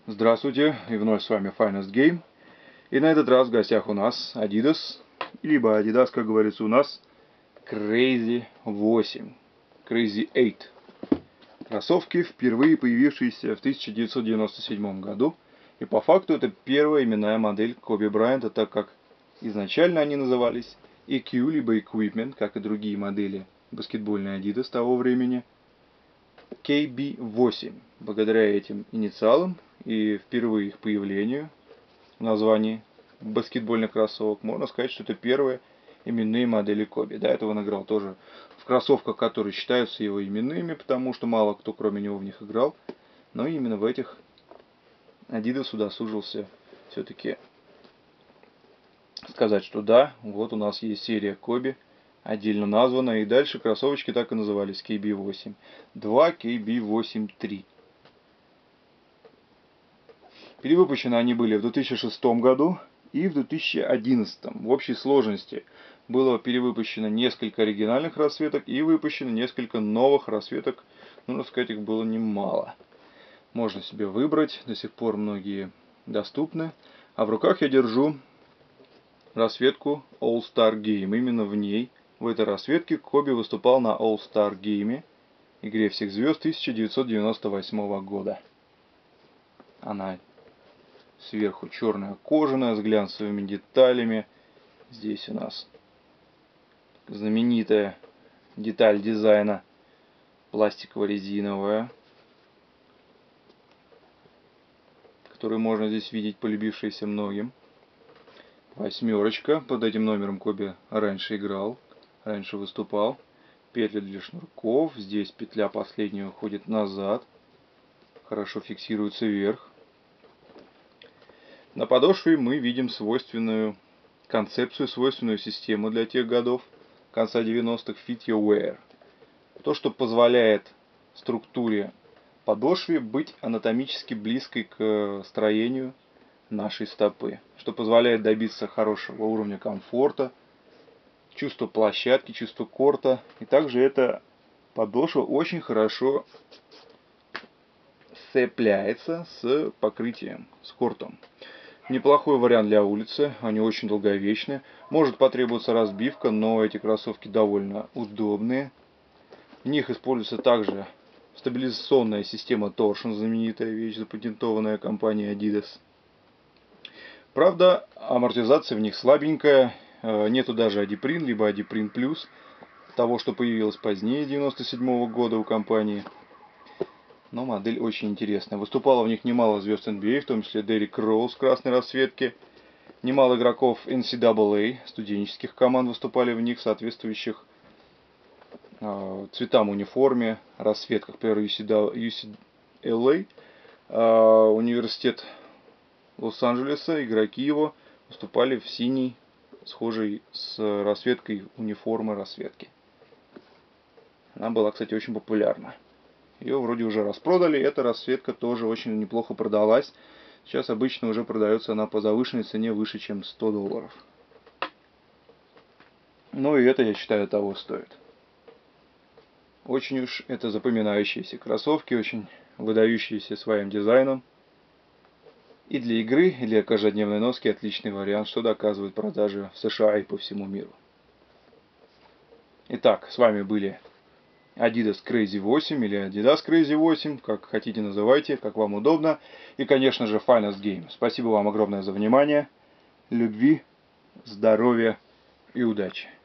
Здравствуйте, и вновь с вами Finest Game. И на этот раз в гостях у нас Adidas, либо Adidas, как говорится у нас, Crazy 8, Crazy 8. Кроссовки, впервые появившиеся в 1997 году. И по факту это первая именная модель Коби Брайанта, так как изначально они назывались EQ, либо Equipment, как и другие модели баскетбольной Adidas того времени, KB8. Благодаря этим инициалам и впервые их появлению в названии баскетбольных кроссовок, можно сказать, что это первые именные модели Коби. До этого он играл тоже в кроссовках, которые считаются его именными, потому что мало кто кроме него в них играл. Но именно в этих Adidas удосужился все-таки сказать, что да, вот у нас есть серия Коби, отдельно названная, и дальше кроссовочки так и назывались KB8 2, KB8 3. Перевыпущены они были в 2006 году и в 2011. В общей сложности было перевыпущено несколько оригинальных расцветок и выпущено несколько новых расцветок. Нужно сказать, их было немало. Можно себе выбрать, до сих пор многие доступны. А в руках я держу расцветку All-Star Game. Именно в ней, в этой расцветке, Коби выступал на All-Star Game, игре всех звезд 1998 года. Она сверху черная кожаная с глянцевыми деталями. Здесь у нас знаменитая деталь дизайна пластиково-резиновая, которую можно здесь видеть, полюбившаяся многим. Восьмерочка. Под этим номером Коби раньше играл, раньше выступал. Петли для шнурков. Здесь петля последняя уходит назад. Хорошо фиксируется вверх. На подошве мы видим свойственную концепцию, свойственную систему для тех годов, конца 90-х, Fit Your Wear. То, что позволяет структуре подошвы быть анатомически близкой к строению нашей стопы. Что позволяет добиться хорошего уровня комфорта, чувства площадки, чувства корта. И также эта подошва очень хорошо сцепляется с покрытием, с кортом. Неплохой вариант для улицы, они очень долговечны. Может потребоваться разбивка, но эти кроссовки довольно удобные. В них используется также стабилизационная система Torsion, знаменитая вещь, запатентованная компанией Adidas. Правда, амортизация в них слабенькая, нету даже Adiprin, либо Adiprin Plus, того, что появилось позднее, 1997 года у компании. Но модель очень интересная. Выступало в них немало звезд NBA, в том числе Деррик Роуз в красной расцветке. Немало игроков NCAA, студенческих команд, выступали в них, соответствующих цветам униформе, расцветках. Например, UCLA, университет Лос-Анджелеса, игроки его выступали в синий, схожей с расцветкой униформы расцветки. Она была, кстати, очень популярна. Ее вроде уже распродали, эта расцветка тоже очень неплохо продалась. Сейчас обычно уже продается она по завышенной цене выше, чем $100. Ну и это, я считаю, того стоит. Очень уж это запоминающиеся кроссовки, очень выдающиеся своим дизайном. И для игры, и для каждодневной носки отличный вариант, что доказывает продажи в США и по всему миру. Итак, с вами были Adidas Crazy 8 или Adidas Crazy 8, как хотите называйте, как вам удобно. И, конечно же, Finest Game. Спасибо вам огромное за внимание. Любви, здоровья и удачи.